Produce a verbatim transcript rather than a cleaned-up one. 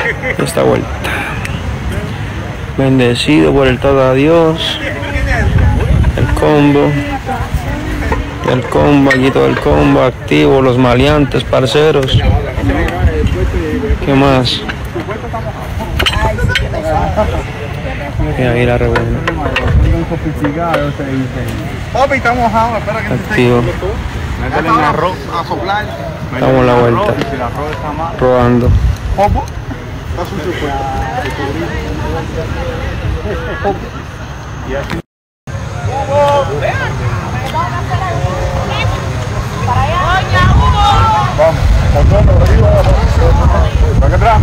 esta vuelta. Bendecido por el todo Dios. El combo. El combo, aquí todo el combo activo, los maleantes, parceros. ¿Qué más? Y ahí la rebuena. Activo. Damos la vuelta. Rodando. Vamos, montando arriba, para acá atrás.